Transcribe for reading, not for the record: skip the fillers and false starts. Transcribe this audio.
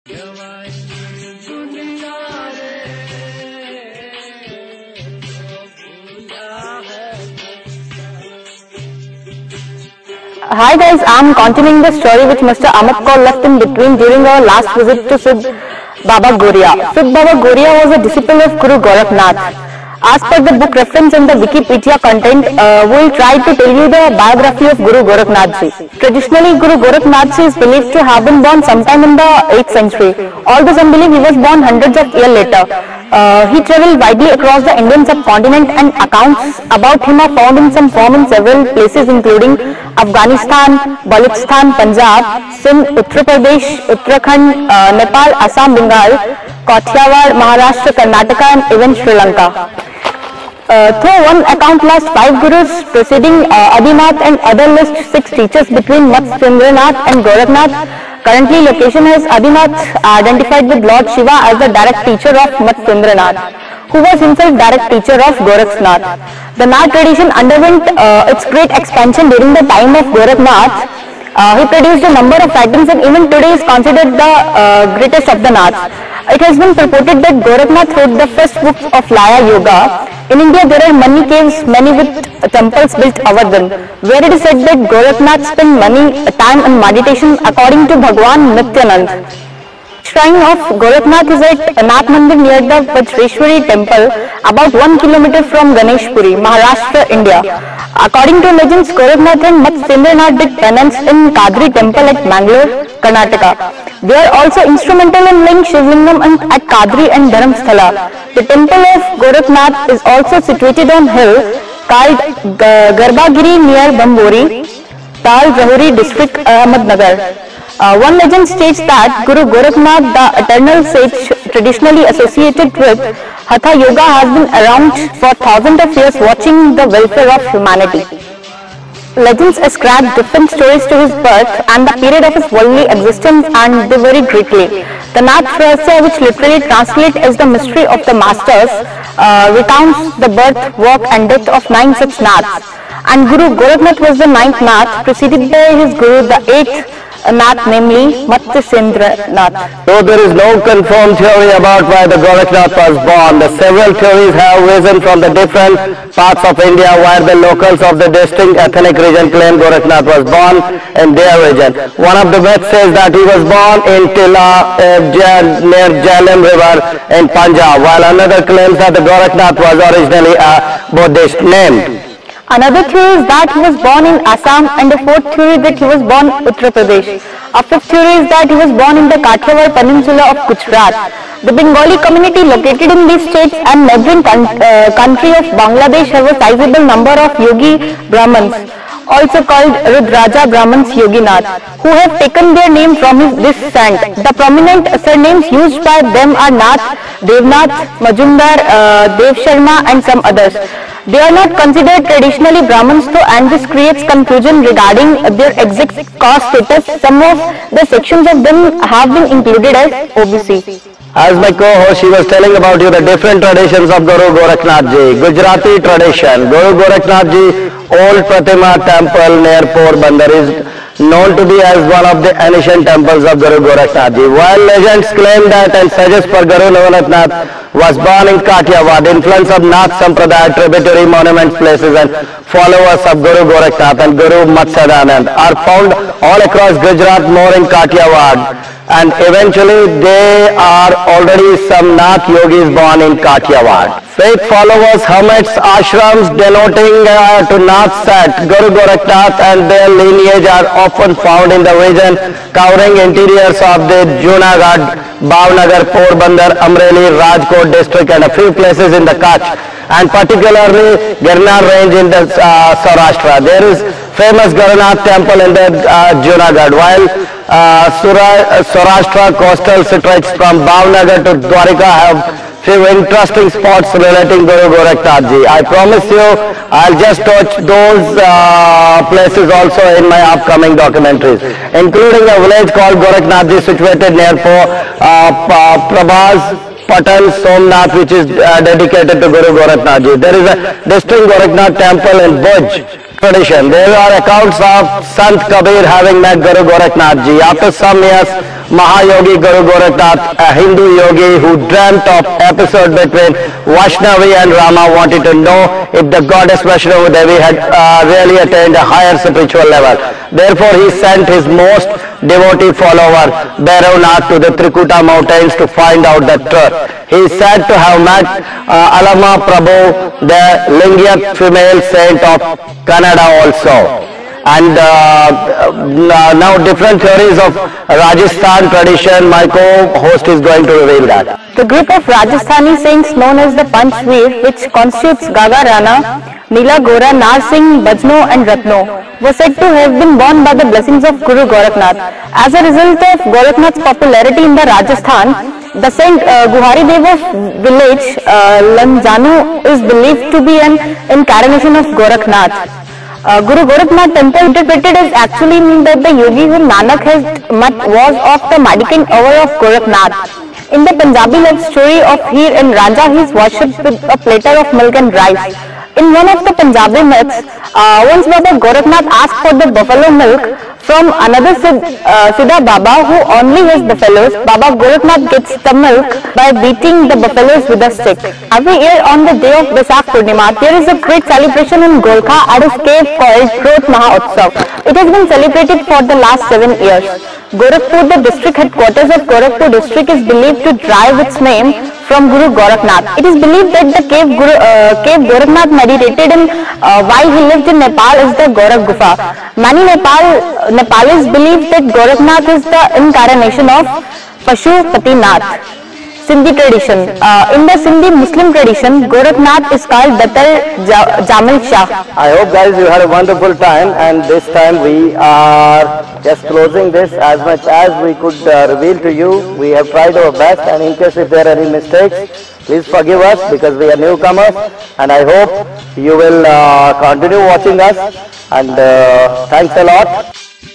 Hi guys, I'm continuing the story which Mr. Amit Kaur left in between during our last visit to Siddh Baba Goria. Siddh Baba Goria was a disciple of Guru Gorakhnath. As per the book reference and the Wikipedia content, we will try to tell you the biography of Guru Gorakhnath Ji. Traditionally, Guru Gorakhnath Ji is believed to have been born sometime in the 8th century. Although some believe he was born hundreds of years later. He travelled widely across the Indian subcontinent and accounts about him are found in some form in several places including Afghanistan, Balochistan, Punjab, Sindh, Uttar Pradesh, Uttarakhand, Nepal, Assam, Bengal, Kathiawar, Maharashtra, Karnataka and even Sri Lanka. Through one account last 5 gurus preceding Adinath and other list 6 teachers between Matsyendranath and Gorakhnath. Currently location is Adinath identified with Lord Shiva as the direct teacher of Matsyendranath, who was himself direct teacher of Gorakhnath. The Nath tradition underwent its great expansion during the time of Gorakhnath. He produced a number of writings and even today is considered the greatest of the Naths. It has been purported that Gorakhnath wrote the first book of Laya Yoga. In India, there are many caves, many with temples built over them, where it is said that Gorakhnath spent many time on meditation according to Bhagwan Nityanand. Shrine of Gorakhnath is at Nath Mandir near the Vajreshwari temple, about 1 kilometer from Ganeshpuri, Maharashtra, India. According to legends, Gorakhnath and Matsyendranath did penance in Kadri temple at Mangalore, Karnataka. They are also instrumental in laying Shivlingam at Kadri and Dharamsthala. The temple of Gorakhnath is also situated on hill called Garbhagiri near Bambori, Tal Rahuri district, Ahmednagar. One legend states that Guru Gorakhnath, the eternal sage traditionally associated with Hatha Yoga, has been around for thousands of years watching the welfare of humanity. Legends ascribe different stories to his birth and the period of his worldly existence, and they vary greatly. The Nath Rahasya, which literally translates as the mystery of the masters, recounts the birth, work and death of 9 such Naths. And Guru Gorakhnath was the 9th Nath, preceded by his Guru, the 8th Nath, namely Matsyendranath. Though there is no confirmed theory about why the Gorakhnath was born, the several theories have risen from the different parts of India where the locals of the distinct ethnic region claim Gorakhnath was born in their region. One of the myths says that he was born in Tilla near Jhelum river in Punjab, while another claims that the Gorakhnath was originally a Buddhist name. Another theory is that he was born in Assam, and the fourth theory that he was born in Uttar Pradesh. A fifth theory is that he was born in the Kathiawar peninsula of Gujarat. The Bengali community located in these states and neighboring country of Bangladesh have a sizable number of yogi Brahmins, also called Rudraja Brahmins Yoginath, who have taken their name from this saint. The prominent surnames used by them are Nath, Devnath, Majumdar, Dev Sharma and some others. They are not considered traditionally Brahmins though, and this creates confusion regarding their exact caste status. Some of the sections of them have been included as OBC. As my co-host, she was telling about you the different traditions of Guru Gorakhnath Ji. Gujarati tradition, Guru Gorakhnath Ji, old Pratima temple near Porbandar is known to be as one of the ancient temples of Guru Gorakhnath Ji. While legends claim that and suggest for Guru Gorakhnath was born in Kathiawar, the influence of Nath Sampradaya, tributary monuments, places and followers of Guru Gorakhnath and Guru Matsyendranath are found all across Gujarat, more in Kathiawar, and eventually there are already some Nath yogis born in Kathiawar. Faith followers, hermits, ashrams denoting to Nath sect, Guru Gorakhnath and their lineage are often found in the region covering interiors of the Junagadh, Bhavnagar, Porbandar, Amreli, Rajkot district and a few places in the Kutch, and particularly Girnar range in the Saurashtra. There is famous Garanath temple in the Junagadh, while Saurashtra coastal stretch from Bhavnagar to Dwarika have few interesting spots relating Guru Gorakhnath Ji. I promise you I'll just touch those places also in my upcoming documentaries, including a village called Gorakhnath Ji situated near Prabhas Patan Somnath, which is dedicated to Guru Gorakhnath Ji. There is a distinct Gorakhnath temple in Bhuj, tradition. There are accounts of Sant Kabir having met Guru Gorakhnath Ji. After some years, Mahayogi Guru Gorakhnath, a Hindu yogi who dreamt of episode between Vaishnavi and Rama, wanted to know if the goddess Vaishnavi Devi had really attained a higher spiritual level. Therefore, he sent his most devotee follower Bhairavnath to the Trikuta mountains to find out the truth. He is said to have met Alama Prabhu, the Lingayat female saint of Canada also. And now different theories of Rajasthan tradition, my co-host is going to reveal that. The group of Rajasthani saints known as the Panchveer, which constitutes Gaga Rana, Nila Gora, Narsingh, Bajno and Ratno, was said to have been born by the blessings of Guru Gorakhnath. As a result of Gorakhnath's popularity in the Rajasthan, the Saint Guhari Dev of village Lanjanu is believed to be an incarnation of Gorakhnath. Guru Gorakhnath temple interpreted as actually mean that the yogi whom Nanak has met was of the Madikan hour of Gorakhnath. In the Punjabi love story of Heer and Ranjha, he is worshipped with a platter of milk and rice. In one of the Punjabi myths, once Baba Gorakhnath asked for the buffalo milk from another Siddha Baba who only has buffaloes. Baba Gorakhnath gets the milk by beating the buffaloes with a stick. Every year on the day of Baisakh Purnima, there is a great celebration in Golkha at a cave called Trot Maha Utsav. It has been celebrated for the last 7 years. Gorakhpur, the district headquarters of Gorakhpur district, is believed to derive its name from Guru Gorakhnath. It is believed that the cave Gorakhnath meditated in while he lived in Nepal is the Gorakh Gufa. Many Nepalis believe that Gorakhnath is the incarnation of Pashupatinath. Sindhi tradition. In the Sindhi Muslim tradition, Gorakhnath is called Datar Jamil Shah. I hope guys you had a wonderful time, and this time we are just closing this as much as we could reveal to you. We have tried our best, and in case if there are any mistakes, please forgive us because we are newcomers, and I hope you will continue watching us, and thanks a lot.